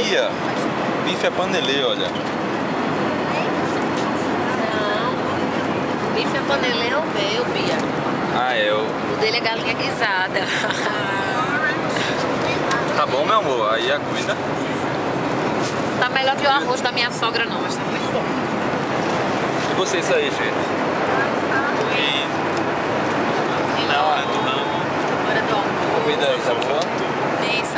Bia, bife é panelê, olha. Não. Bife é panelê é o meu, Bia. Ah, é o... O dele é galinha guisada. Tá bom, meu amor? Aí a comida? Tá melhor que o arroz da minha sogra não, mas tá muito bom. E vocês aí, gente? Na hora do ramo. Hora do almoço. Comida aí, tá boa? Bem,